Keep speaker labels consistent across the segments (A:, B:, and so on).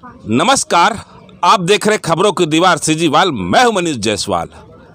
A: नमस्कार, आप देख रहे खबरों की दीवार सीजीवाल। मैं हूं मनीष जायसवाल।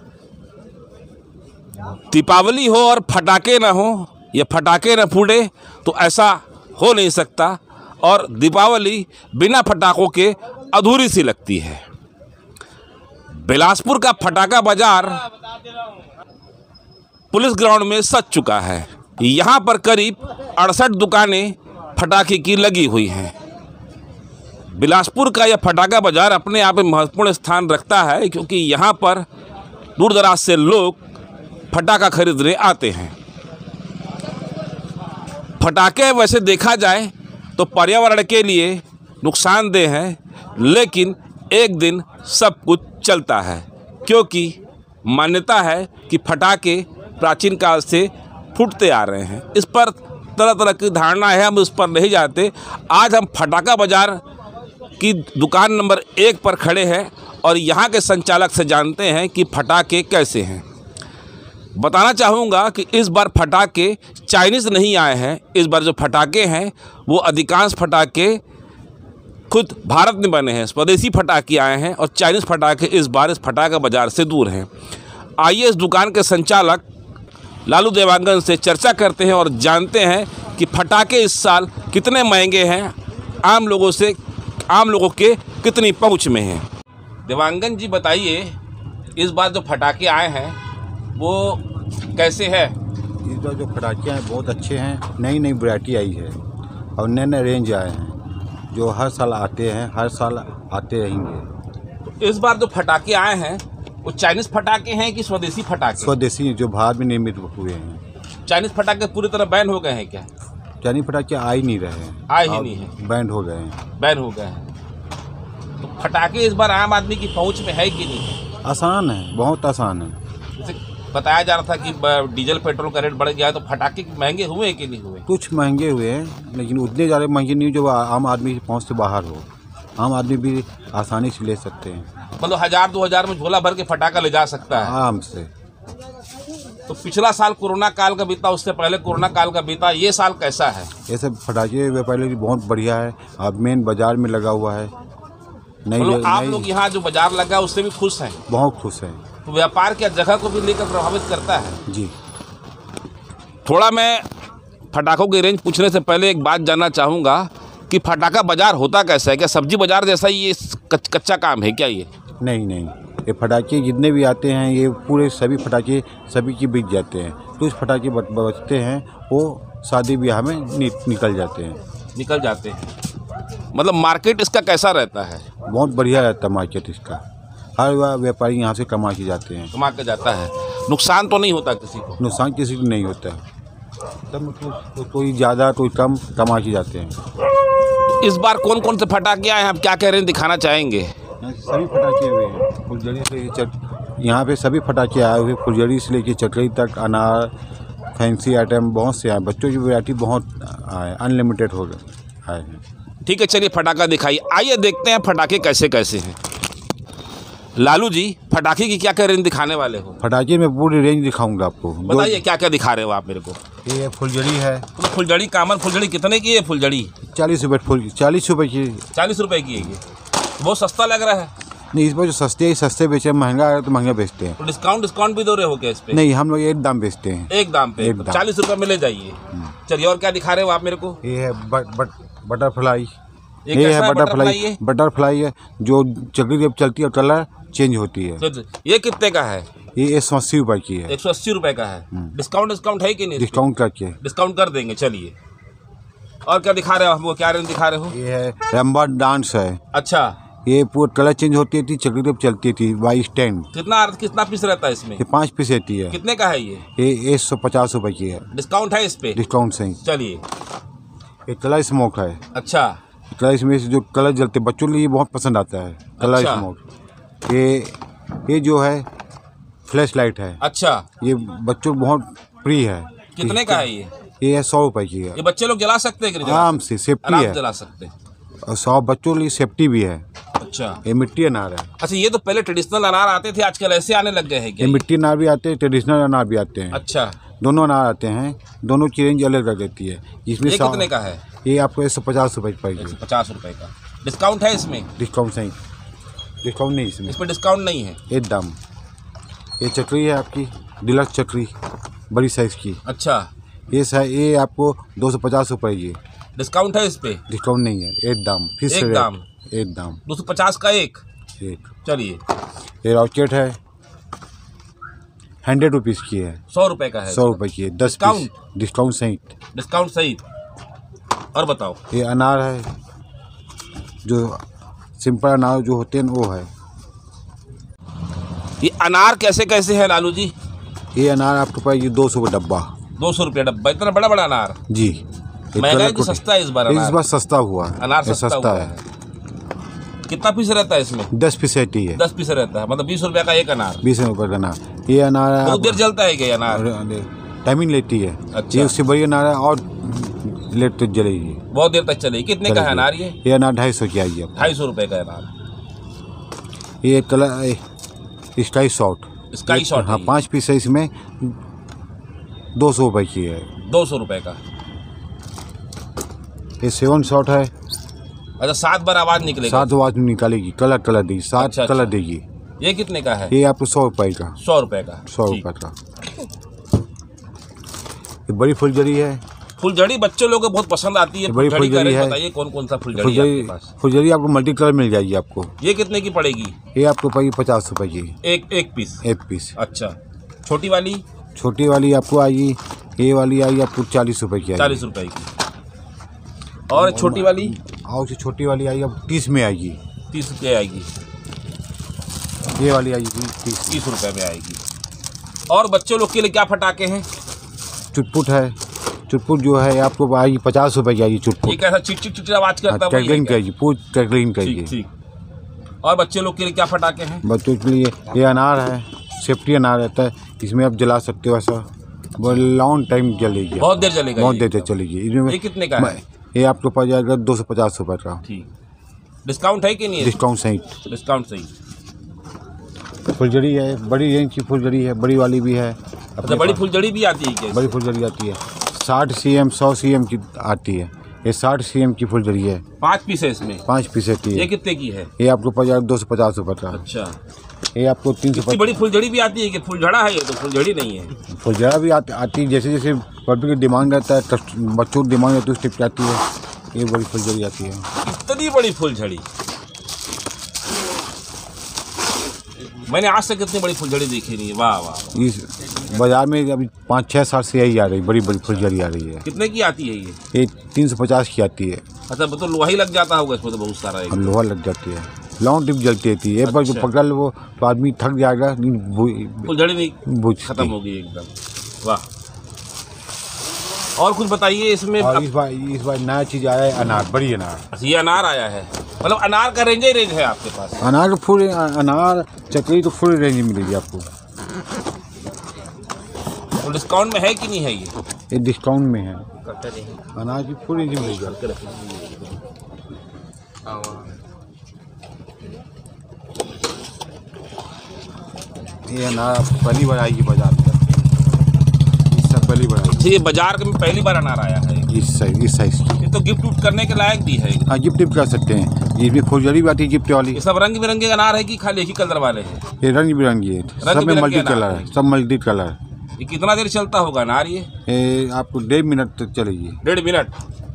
A: दीपावली हो और फटाके ना हो या फटाके न फूटे तो ऐसा हो नहीं सकता, और दीपावली बिना फटाकों के अधूरी सी लगती है। बिलासपुर का फटाका बाजार पुलिस ग्राउंड में सज चुका है। यहाँ पर करीब 68 दुकानें फटाके की लगी हुई हैं। बिलासपुर का यह फटाका बाजार अपने आप में महत्वपूर्ण स्थान रखता है, क्योंकि यहाँ पर दूर दराज से लोग फटाका खरीदने आते हैं। फटाके वैसे देखा जाए तो पर्यावरण के लिए नुकसानदेह हैं, लेकिन एक दिन सब कुछ चलता है, क्योंकि मान्यता है कि फटाके प्राचीन काल से फूटते आ रहे हैं। इस पर तरह तरह की धारणा है, हम उस पर नहीं जाते। आज हम फटाका बाजार की दुकान नंबर 1 पर खड़े हैं और यहाँ के संचालक से जानते हैं कि फटाके कैसे हैं। बताना चाहूँगा कि इस बार फटाके चाइनीज़ नहीं आए हैं। इस बार जो फटाके हैं वो अधिकांश फटाके खुद भारत में बने हैं, स्वदेशी फटाके आए हैं, और चाइनीज़ फटाके इस बार इस फटाका बाज़ार से दूर हैं। आइए इस दुकान के संचालक लालू देवांगन से चर्चा करते हैं और जानते हैं कि फटाके इस साल कितने महंगे हैं, आम लोगों के कितनी पहुंच में हैं। देवांगन जी बताइए, इस बार जो फटाके आए हैं वो कैसे है?
B: इस बार जो फटाके हैं बहुत अच्छे हैं। नई नई वैरायटी आई है और नए नए रेंज आए हैं जो हर साल आते हैं, हर साल आते रहेंगे।
A: तो इस बार जो फटाके आए हैं वो चाइनीज़ फटाके हैं कि स्वदेशी फटाके?
B: स्वदेशी जो भारत में निर्मित हुए हैं।
A: चाइनीज़ फटाके पूरी तरह बैन हो गए हैं क्या?
B: चाइनीज़ फटाके आ ही नहीं रहे हैं,
A: आए ही नहीं है,
B: बैन हो गए हैं।
A: बैन हो गए हैं। तो फटाके इस बार आम आदमी की पहुंच में है कि नहीं?
B: आसान है, बहुत आसान है।
A: जैसे बताया जा रहा था कि डीजल पेट्रोल का रेट बढ़ गया है, तो फटाके महंगे हुए कि नहीं हुए?
B: कुछ महंगे हुए हैं, लेकिन उतने ज़्यादा महंगे नहीं जो आम आदमी की पहुँच से बाहर हो। आम आदमी भी आसानी से ले सकते हैं।
A: मतलब 1000-2000 में झोला भर के फटाका ले जा सकता है
B: आराम से।
A: तो पिछला साल कोरोना काल का बीता, उससे पहले कोरोना काल का बीता, ये साल कैसा है?
B: ये सब फटाके व्यापारी बहुत बढ़िया है। अब मेन बाजार में लगा हुआ है।
A: मतलब आप लोग यहाँ जो बाजार लगा उससे भी खुश हैं?
B: बहुत खुश हैं।
A: तो व्यापार की जगह को भी लेकर प्रभावित करता है
B: जी।
A: थोड़ा मैं फटाकों की रेंज पूछने से पहले एक बात जानना चाहूँगा कि फटाका बाजार होता कैसा है? क्या सब्जी बाजार जैसा ही ये कच्चा काम है क्या ये?
B: नहीं, ये फटाके जितने भी आते हैं ये पूरे सभी फटाके सभी की बिक जाते हैं। कुछ फटाके बचते हैं, वो शादी ब्याह में निकल जाते हैं।
A: मतलब मार्केट इसका कैसा रहता है?
B: बहुत बढ़िया रहता है मार्केट इसका। हर व्यापारी यहाँ से कमा के जाते हैं।
A: कमा के जाता है। नुकसान तो नहीं होता किसी को?
B: नुकसान किसी को नहीं होता है। तो कोई ज़्यादा कोई कम कमा के जाते हैं।
A: इस बार कौन कौन से फटाके आए हैं, आप क्या कह रहे हैं, दिखाना चाहेंगे?
B: सभी फटाके हुए हैं, फुलझड़ी से यहाँ पे सभी फटाके आए हुए, फुलझड़ी से लेके चकरी तक, अनार, फैंसी आइटम बहुत से आए। बच्चों की वैरायटी बहुत आए, अनलिमिटेड हो गए आए हैं।
A: ठीक है, चलिए फटाका दिखाइए। आइए देखते हैं फटाके कैसे कैसे हैं। लालू जी, फटाके की क्या क्या रेंज दिखाने वाले हो?
B: फटाके में पूरी रेंज दिखाऊंगा आपको।
A: बताइए क्या क्या दिखा रहे हो आप मेरे को?
B: ये फुलझड़ी है।
A: तो फुलझड़ी, कामन फुलझड़ी कितने की है फुलझड़ी?
B: 40 रुपये फुल, 40 रुपये की।
A: 40 रुपये की है ये? बहुत सस्ता लग रहा है।
B: नहीं, इस पर जो सस्ते बेचे, महंगा है तो महंगा बेचते हैं।
A: तो डिस्काउंट भी दो रहे हो क्या इस पे?
B: नहीं, हम लोग एक दाम बेचते हैं।
A: एक दाम पे? 40 रुपये में ले जाइए। चलिए, और क्या दिखा रहे हो आप मेरे को?
B: ये है बटरफ्लाई।
A: ये है
B: बटरफ्लाई है जो चकरी जब चलती है कलर चेंज होती है।
A: ये कितने का है?
B: ये 180 रुपये की है।
A: 180 रुपये का है। डिस्काउंट है कि नहीं?
B: डिस्काउंट करके
A: डिस्काउंट कर देंगे। चलिए, और क्या दिखा रहे हो हमको? क्या रेंज दिखा रहे हो?
B: ये है रंबा डांस है।
A: अच्छा,
B: ये पूरा कलर चेंज होती थी, चकरी जब चलती थी बाई स्टैंड।
A: कितना पीस रहता है इसमें?
B: ये 5 पीस रहती है।
A: कितने का है ये?
B: 150 रुपये की है।
A: डिस्काउंट है इस पे?
B: डिस्काउंट सही।
A: चलिए,
B: ये कलर स्मोक है।
A: अच्छा,
B: कलर इसमें से जो कलर जलते बच्चों के लिए बहुत पसंद आता है, कलर
A: अच्छा।
B: स्मोक। ये जो है फ्लैश लाइट है।
A: अच्छा,
B: ये बच्चों को बहुत प्रिय है।
A: कितने का है ये?
B: ये 100 रुपये की है।
A: ये बच्चे लोग जला सकते हैं कि नहीं?
B: आराम से, सेफ्टी
A: आराम
B: है।
A: जला सकते हैं।
B: और 100 बच्चों के लिए सेफ्टी भी है।
A: अच्छा,
B: ये मिट्टी अनार है।
A: अच्छा, ये तो पहले ट्रेडिशनल अनार आते थे, आजकल ऐसे आने लग गए हैं क्या?
B: ये मिट्टी अनार भी आते हैं, ट्रेडिशनल अनार भी आते हैं।
A: अच्छा,
B: दोनों अनार आते हैं, दोनों की रेंज अलग अलग रहती है। इसमें
A: ये कितने का है?
B: ये आपको 150 रुपये पड़ेगी।
A: 150 रुपये का। डिस्काउंट है इसमें?
B: डिस्काउंट नहीं, डिस्काउंट नहीं इसमें,
A: इस पर डिस्काउंट नहीं है।
B: एकदम। ये चटनी है आपकी डिलक्स चटनी, बड़ी साइज़ की।
A: अच्छा,
B: ये आपको 250 रुपये ये।
A: डिस्काउंट है इस पे?
B: डिस्काउंट नहीं है, एकदम फिक्स
A: एक
B: रेट,
A: दाम?
B: एकदम
A: 250 का एक। चलिए,
B: ये रॉकेट है 100 रुपीज़ की है।
A: 100 रुपये का है?
B: 100 रुपये की है, 10 पीस, डिस्काउंट सहित।
A: डिस्काउंट सहित। और बताओ।
B: ये अनार है, जो सिंपल अनार जो होते हैं वो है।
A: ये अनार कैसे कैसे है लालू जी?
B: ये अनार आपके पास ये 200 का डब्बा।
A: 200 रुपये डब्बा? इतना बड़ा बड़ा अनार?
B: जी।
A: महंगा है कि सस्ता है इस बार अनार?
B: इस बार सस्ता हुआ है,
A: अनार सस्ता
B: है।
A: कितना पीस रहता है इसमें?
B: 10 पीस रहती है।
A: 10 पीस रहता है, मतलब 20 रुपये का एक अनार?
B: 20 रुपये का अनार। ये अनार
A: बहुत देर जलता है क्या अनार?
B: टाइमिंग लेती है।
A: अच्छा।
B: ये उससे बड़ी अनार है और लेट तक जलेगी,
A: बहुत देर तक चलेगी। कितने का है अनार ये?
B: ये अनार 250 की आएगी।
A: 250 रुपये का अनार।
B: ये colour sky shot.
A: Sky shot?
B: हाँ, 5 पीस है इसमें, 200 रुपये की है।
A: 200 रुपये का।
B: ये 7 शॉट है।
A: अच्छा, 7 बार आवाज़ निकलेगा?
B: 7 आवाज निकालेगी, कलर देगी, 7
A: अच्छा,
B: कलर
A: अच्छा।
B: देगी।
A: ये कितने का है?
B: ये आपको 100 रुपये का।
A: 100 रुपये का?
B: 100 रुपये का। ये बड़ी फुलझड़ी है।
A: फुलझड़ी बच्चे लोगों को बहुत पसंद आती है।
B: बड़ी
A: फुलझड़ी का
B: फुलझड़ी
A: रेट
B: है।
A: बताइए, कौन कौन सा फुलझड़ी है आपके पास?
B: फुलझड़ी आपको मल्टी कलर मिल जाएगी आपको।
A: ये कितने की पड़ेगी?
B: ये आपको पड़ेगी 50 रुपये की।
A: एक पीस?
B: एक पीस।
A: अच्छा, छोटी वाली?
B: छोटी वाली आपको आएगी, ये वाली आएगी आपको 40 रुपये की।
A: 40 रुपये की। और छोटी वाली?
B: और छोटी वाली आएगी अब 30 में आएगी।
A: 30 रुपये आएगी।
B: ये वाली आएगी
A: 30 रुपये में आएगी। और बच्चों लोग के लिए क्या फटाके हैं?
B: चुटपुट है। चुटपुट जो है आपको आएगी 50 रुपये की आएगी चुटपुट।
A: ये कैसा चिट चिट चिट आवाज़ करता है?
B: क्रैकलिंग करेगी, पूरी क्रैकलिंग करेगी।
A: ठीक। और बच्चे लोग के लिए क्या फटाके हैं?
B: बच्चों के लिए ये अनार है, सेफ्टी अनार रहता है, इसमें आप जला सकते हो। ऐसा बहुत लॉन्ग टाइम जलेगी,
A: बहुत देर चलेगा?
B: बहुत देर तक चलेगी। इसमें
A: ये कितने का है?
B: ये आपको पड़ जाएगा 250 रुपये का।
A: ठीक। डिस्काउंट है कि नहीं?
B: डिस्काउंट सही।
A: डिस्काउंट सही।
B: फुलझड़ी है, बड़ी रेंज की फुलझड़ी है, बड़ी वाली भी है।
A: अच्छा, बड़ी फुलझड़ी भी आती है क्या?
B: बड़ी फुलझड़ी आती है, 60 cm 100 cm की आती है। ये 60 cm की फुलझड़ी है।
A: 5 पीस है इसमें?
B: 5 पीस आती है।
A: ये कितने की है?
B: ये आपको पड़ जाएगा 250 रुपये का।
A: अच्छा।
B: ये आपको 350।
A: इतनी बड़ी फुलझड़ी भी आती है कि फुलझड़ा है? ये तो फुलझड़ी नहीं है।
B: फुलझड़ा भी आती है, जैसे जैसे पब्लिक की डिमांड रहता है, बच्चों की डिमांड रहती है, उस टाइप की आती है। ये बड़ी फुलझड़ी आती है।
A: इतनी बड़ी फुलझड़ी मैंने आज तक इतनी बड़ी फुलझड़ी देखी नहीं है। वाह वाह।
B: इस बाजार में अभी 5-6 साल से यही आ रही, बड़ी बड़ी फुलझड़ी आ रही है।
A: कितने की आती है ये?
B: ये 350 की आती है।
A: अच्छा, तो लोहा ही लग जाता होगा इसमें तो बहुत सारा?
B: हम लोहा लग जाती है, लॉन्ग टिप जलती रहती है। एक बार जो
A: अच्छा।
B: पकड़ लो वो तो आदमी थक जाएगा,
A: फुलझड़ी नहीं
B: बुझ
A: खत्म हो गई एकदम। वाह। और कुछ बताइए इसमें।
B: और इस बार नया चीज़ आया है, अनार, बड़ी अनार।
A: अच्छा, ये अनार आया है, मतलब अनार का रेंज ही रेंज है आपके पास?
B: अनार फुल अनार चकली तो फुल रेंज मिलेगी आपको।
A: तो डिस्काउंट में है कि नहीं है ये?
B: ये डिस्काउंट में है, अनार की फुल रेंज मिलेगी। ये अनार आपको पहली बार आएगी बाजार में, इससे पहली बार आएगी।
A: ये बाजार में पहली बार अनार आया है
B: इस साइज की।
A: ये तो गिफ्ट उफ्ट करने के लायक भी है।
B: हाँ, गिफ्ट कर सकते हैं। ये भी फुलझड़ी भी आती है गिफ्ट वाली।
A: ये सब रंग बिरंगे अनार है कि खाली एक ही कलर वाले हैं?
B: ये रंग बिरंगी है, सब में मल्टी कलर है, सब मल्टी कलर।
A: ये कितना देर चलता होगा अनार ये?
B: आपको 1.5 मिनट तक चलेगी।
A: 1.5 मिनट।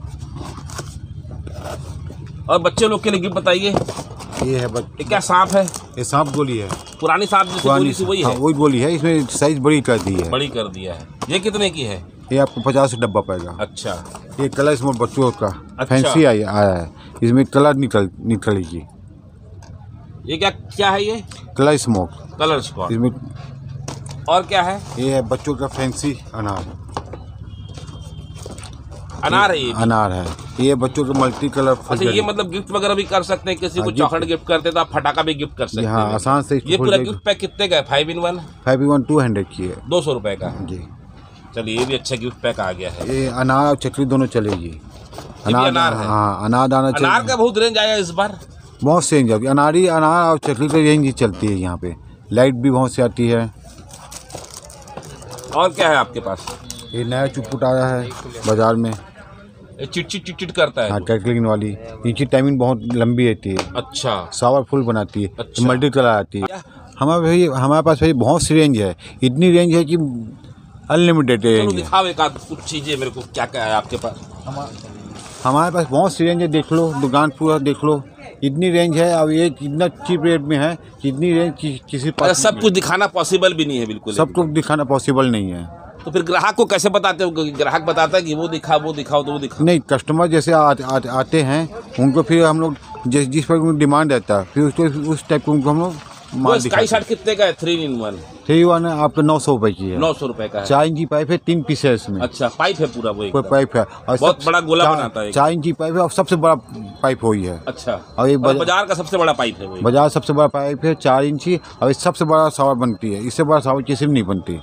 A: और बच्चे लोग के लिए गिफ्ट बताइए।
B: ये है
A: ये क्या सांप है?
B: ये सांप गोली है,
A: पुरानी सांप जैसी गोली सी वही है?
B: हाँ, वही गोली है, इसमें साइज बड़ी कर दी है।
A: बड़ी कर दिया है। ये कितने की है?
B: ये आपको 50 डब्बा पड़ेगा।
A: अच्छा।
B: ये कलर इसमें बच्चों का
A: अच्छा।
B: फैंसी आया है, इसमें कलर निकलेगी।
A: ये क्या है ये?
B: Colour smoke.
A: Colour spot.
B: इसमें
A: और क्या है?
B: ये है बच्चों का फैंसी अनार।
A: अनार है ये?
B: अनार है ये, बच्चों का मल्टी कलर।
A: अच्छा, ये मतलब गिफ्ट वगैरह भी कर सकते हैं? किसी को चॉकलेट गिफ्ट करते तो आप फटाका भी गिफ्ट कर सकते हैं?
B: हाँ, आसान से।
A: ये पूरा गिफ्ट पैक कितने का है? 5 in 1?
B: 5 in 1 200 की है।
A: 200 रुपये का।
B: जी।
A: चलिए, ये भी अच्छा गिफ्ट पैक आ गया है।
B: ये अनार और चकली दोनों चलेगी।
A: अनार है?
B: हाँ, अनार दाना
A: अनार का बहुत रेंज आया इस बार?
B: बहुत से रेंज, अनार और चकली की रेंज ही चलती है यहाँ पे। लाइट भी बहुत सी आती है।
A: और क्या है आपके पास?
B: ये नया चुटपुट आया है बाजार में,
A: ये चिट करता है
B: हाँ
A: तो।
B: क्रैकलिंग वाली। इनकी टाइमिंग बहुत लंबी रहती है,
A: अच्छा
B: पावरफुल बनाती है,
A: अच्छा।
B: मल्टी कलर आती है। हमारे पास भाई बहुत सी रेंज है, इतनी रेंज है कि अनलिमिटेड
A: चलो
B: रेंज है।
A: दिखाओ एक आध कुछ चीजें मेरे को, क्या क्या है आपके पास।
B: हमारे पास बहुत सी रेंज है, देख लो, दुकान पूरा देख लो, इतनी रेंज है। अब ये इतना चीप रेट में है, इतनी रेंज किसी
A: अच्छा,
B: पास
A: सब कुछ दिखाना पॉसिबल भी नहीं है बिल्कुल।
B: सबको दिखाना पॉसिबल नहीं है।
A: तो फिर ग्राहक को कैसे बताते हो? ग्राहक बताता है कि वो दिखाओ तो वो दिखाओ।
B: नहीं, कस्टमर जैसे आते हैं, उनको फिर हम लोग जिस पर डिमांड रहता है, फिर उसको उस टाइप को उनको हम लोग
A: वो
B: माल
A: स्काई
B: दिखाते
A: शॉट कितने का है? 3 in 1
B: 3-1 है आपका 900 रुपये की है।
A: 900 रुपए का है।
B: 4 इंची पाइप है, 3 पीस है इसमें।
A: अच्छा, पाइप है पूरा वो
B: कोई
A: एकदम।
B: पाइप है और
A: बहुत बड़ा गोला बनाता है।
B: 4 इंची पाइप है और सबसे बड़ा पाइप वही है।
A: अच्छा,
B: और ये
A: और बाजार का सबसे बड़ा पाइप है वो।
B: बाजार सबसे बड़ा पाइप है 4 इंची, और ये सबसे बड़ा सावर बनती है। इससे बड़ा सावर किसी में नहीं बनती।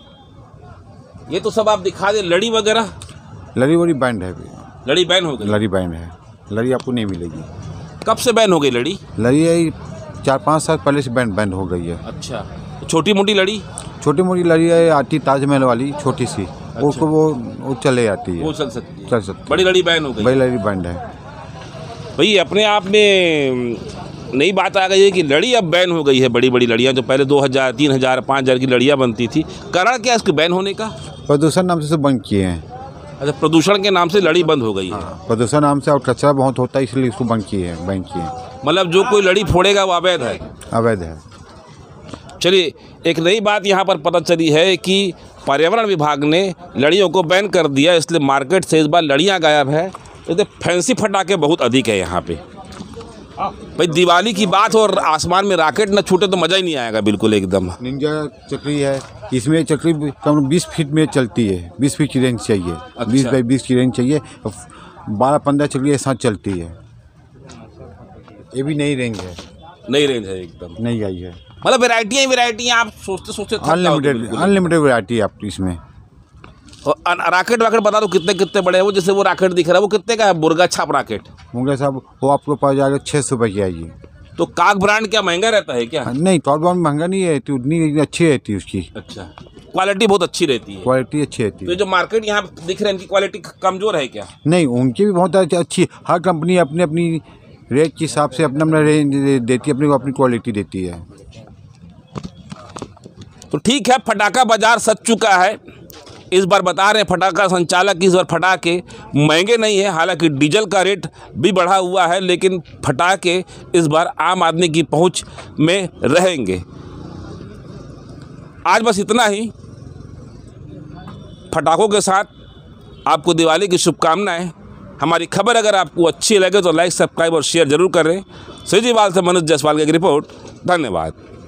A: ये तो सब आप दिखा दे। लड़ी वगैरह?
B: लड़ी वड़ी बैंड है,
A: लड़ी बैन हो गई?
B: लड़ी बैंड है। लड़ी आपको नहीं मिलेगी।
A: कब से बैन हो गई लड़ी?
B: लड़ी यही 4-5 साल पहले से बैंड हो गई है।
A: अच्छा, तो छोटी मोटी लड़ी?
B: छोटी मोटी लड़ी है, आती ताजमहल वाली छोटी सी, उसको वो चले जाती है,
A: वो चल सकती है।
B: चल सकती
A: बड़ी लड़ी बैन हो
B: है।
A: गई?
B: बड़ी लड़ी बैंड है।
A: भाई अपने आप में नई बात आ गई है कि लड़ी अब बैन हो गई है। बड़ी बड़ी लड़ियाँ जो पहले 2000, 3000, 5000 की लड़ियाँ बनती थी, कारण क्या है इसके बैन होने का?
B: प्रदूषण नाम से बंद किए हैं।
A: अच्छा, प्रदूषण के नाम से लड़ी बंद हो गई है।
B: प्रदूषण नाम से, और कचरा बहुत होता है इसलिए इसको बंद किए हैं, बैन किए हैं।
A: मतलब जो कोई लड़ी फोड़ेगा वो अवैध है?
B: अवैध है।
A: चलिए, एक नई बात यहाँ पर पता चली है कि पर्यावरण विभाग ने लड़ियों को बैन कर दिया, इसलिए मार्केट से इस बार लड़ियाँ गायब है। तो फैंसी फटाके बहुत अधिक है यहाँ पे। भाई दिवाली की बात हो और आसमान में रॉकेट न छूटे तो मज़ा ही नहीं आएगा बिल्कुल एकदम।
B: निंजा चक्री है, इसमें चक्री कम 20 फीट में चलती है। 20 फीट की रेंज चाहिए।
A: अच्छा।
B: 20 बाई 20 की रेंज चाहिए। 12-15 चक्री एक साथ चलती है। ये भी नई रेंज है,
A: नई रेंज है एकदम,
B: नहीं आई है।
A: मतलब वेराइटियाँ आप सोचते सोचते थक जाओगे
B: अनलिमिटेड
A: बिल्कुल।
B: अनलिमिटेड वैरायटी है आपकी इसमें।
A: और रॉकेट बता दो कितने कितने बड़े हैं वो? जैसे वो रॉकेट दिख रहा है वो कितने का है? मुर्गा छाप रॉकेट
B: मुंगे साहब, वो आपको पड़ जाएगा 600 रुपये की आएगी।
A: तो काक ब्रांड क्या महंगा रहता है क्या?
B: नहीं, टॉप ब्रांड महंगा नहीं है, उतनी अच्छी रहती है उसकी।
A: अच्छा, क्वालिटी बहुत अच्छी रहती है।
B: क्वालिटी अच्छी रहती
A: तो
B: है।
A: जो मार्केट यहाँ दिख रहे हैं इनकी क्वालिटी कमजोर है क्या?
B: नहीं, उनकी भी बहुत अच्छी। हर कंपनी अपनी अपनी रेट के हिसाब से अपना अपना रेंज देती है, अपनी क्वालिटी देती है।
A: तो ठीक है, फटाका बाजार सज चुका है। इस बार बता रहे हैं फटाका संचालक, इस बार फटाके महंगे नहीं है। हालांकि डीजल का रेट भी बढ़ा हुआ है, लेकिन फटाके इस बार आम आदमी की पहुंच में रहेंगे। आज बस इतना ही। फटाकों के साथ आपको दिवाली की शुभकामनाएं। हमारी खबर अगर आपको अच्छी लगे तो लाइक, सब्सक्राइब और शेयर जरूर करें। सेजीवाल से मनोज जायसवाल की रिपोर्ट। धन्यवाद।